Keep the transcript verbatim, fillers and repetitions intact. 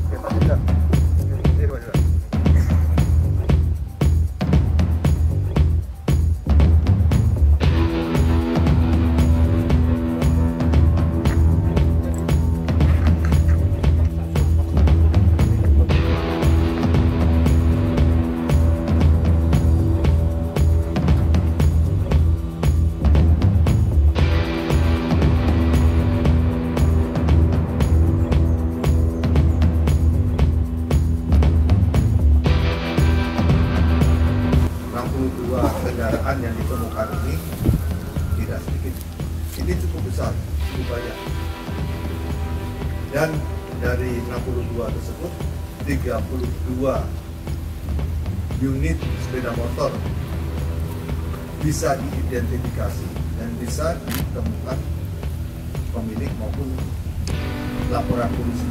Kendaraan yang ditemukan ini tidak sedikit, ini cukup besar, cukup banyak. Dan dari enam puluh dua tersebut, tiga puluh dua unit sepeda motor bisa diidentifikasi dan bisa ditemukan pemilik maupun laporan polisi.